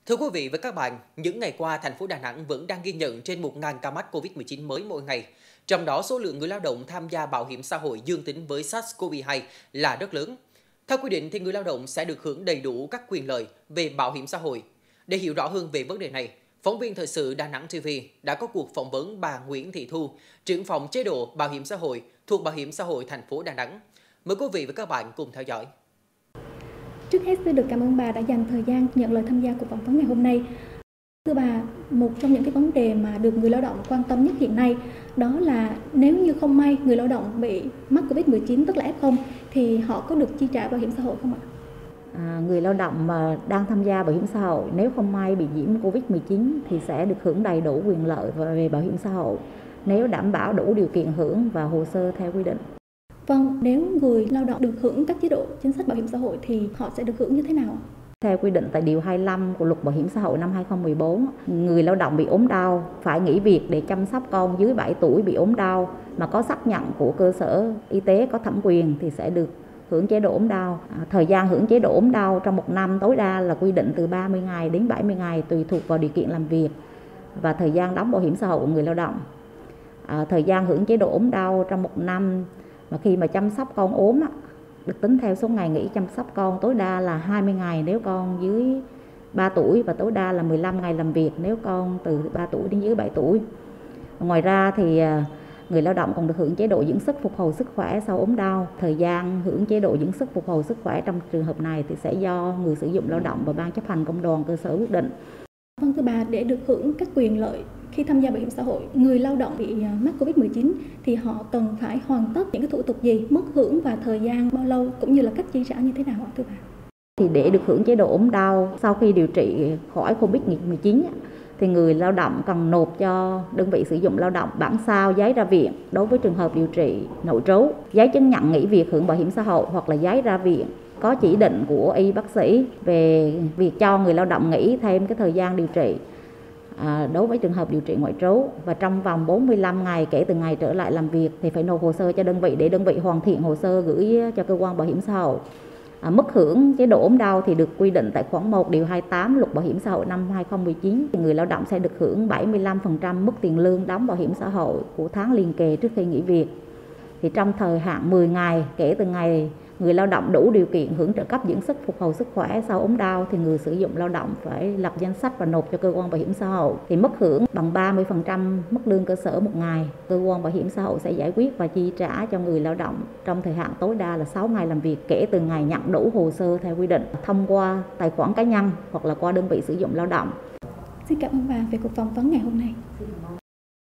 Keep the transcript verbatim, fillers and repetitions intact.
Thưa quý vị và các bạn, những ngày qua, thành phố Đà Nẵng vẫn đang ghi nhận trên một nghìn ca mắc Covid mười chín mới mỗi ngày. Trong đó, số lượng người lao động tham gia bảo hiểm xã hội dương tính với SARS-xê o vê hai là rất lớn. Theo quy định, thì người lao động sẽ được hưởng đầy đủ các quyền lợi về bảo hiểm xã hội. Để hiểu rõ hơn về vấn đề này, phóng viên thời sự Đà Nẵng ti vi đã có cuộc phỏng vấn bà Nguyễn Thị Thu, trưởng phòng chế độ bảo hiểm xã hội thuộc Bảo hiểm xã hội thành phố Đà Nẵng. Mời quý vị và các bạn cùng theo dõi. Trước hết xin được cảm ơn bà đã dành thời gian nhận lời tham gia cuộc phỏng vấn ngày hôm nay. Thưa bà, một trong những cái vấn đề mà được người lao động quan tâm nhất hiện nay đó là nếu như không may người lao động bị mắc Covid mười chín, tức là ép không, thì họ có được chi trả bảo hiểm xã hội không ạ? À, người lao động mà đang tham gia bảo hiểm xã hội nếu không may bị nhiễm Covid mười chín thì sẽ được hưởng đầy đủ quyền lợi về bảo hiểm xã hội nếu đảm bảo đủ điều kiện hưởng và hồ sơ theo quy định. Vâng, nếu người lao động được hưởng các chế độ chính sách bảo hiểm xã hội thì họ sẽ được hưởng như thế nào? Theo quy định tại điều hai mươi lăm của Luật Bảo hiểm xã hội năm hai không một bốn, người lao động bị ốm đau phải nghỉ việc để chăm sóc con dưới bảy tuổi bị ốm đau mà có xác nhận của cơ sở y tế có thẩm quyền thì sẽ được hưởng chế độ ốm đau. À, thời gian hưởng chế độ ốm đau trong một năm tối đa là quy định từ ba mươi ngày đến bảy mươi ngày tùy thuộc vào điều kiện làm việc và thời gian đóng bảo hiểm xã hội của người lao động. À, thời gian hưởng chế độ ốm đau trong một năm mà khi mà chăm sóc con ốm á, được tính theo số ngày nghỉ chăm sóc con, tối đa là hai mươi ngày nếu con dưới ba tuổi và tối đa là mười lăm ngày làm việc nếu con từ ba tuổi đến dưới bảy tuổi. Ngoài ra thì người lao động còn được hưởng chế độ dưỡng sức phục hồi sức khỏe sau ốm đau. Thời gian hưởng chế độ dưỡng sức phục hồi sức khỏe trong trường hợp này thì sẽ do người sử dụng lao động và ban chấp hành công đoàn cơ sở quyết định. Vâng thưa bà, để được hưởng các quyền lợi khi tham gia bảo hiểm xã hội, người lao động bị mắc Covid mười chín thì họ cần phải hoàn tất những cái thủ tục gì, mức hưởng và thời gian bao lâu cũng như là cách chi trả như thế nào ạ thưa bà? Thì để được hưởng chế độ ốm đau sau khi điều trị khỏi Covid mười chín thì người lao động cần nộp cho đơn vị sử dụng lao động bản sao giấy ra viện đối với trường hợp điều trị nội trú, giấy chứng nhận nghỉ việc hưởng bảo hiểm xã hội hoặc là giấy ra viện có chỉ định của y bác sĩ về việc cho người lao động nghỉ thêm cái thời gian điều trị à, đối với trường hợp điều trị ngoại trú, và trong vòng bốn mươi lăm ngày kể từ ngày trở lại làm việc thì phải nộp hồ sơ cho đơn vị để đơn vị hoàn thiện hồ sơ gửi cho cơ quan bảo hiểm xã hội. À, mức hưởng chế độ ốm đau thì được quy định tại khoản một điều hai mươi tám Luật Bảo hiểm xã hội năm hai không một chín. Thì người lao động sẽ được hưởng bảy mươi lăm phần trăm mức tiền lương đóng bảo hiểm xã hội của tháng liền kề trước khi nghỉ việc. Thì trong thời hạn mười ngày kể từ ngày người lao động đủ điều kiện hưởng trợ cấp dưỡng sức phục hồi sức khỏe sau ốm đau thì người sử dụng lao động phải lập danh sách và nộp cho cơ quan bảo hiểm xã hội. Thì mức hưởng bằng ba mươi phần trăm mức lương cơ sở một ngày. Cơ quan bảo hiểm xã hội sẽ giải quyết và chi trả cho người lao động trong thời hạn tối đa là sáu ngày làm việc kể từ ngày nhận đủ hồ sơ theo quy định thông qua tài khoản cá nhân hoặc là qua đơn vị sử dụng lao động. Xin cảm ơn bà về cuộc phỏng vấn ngày hôm nay.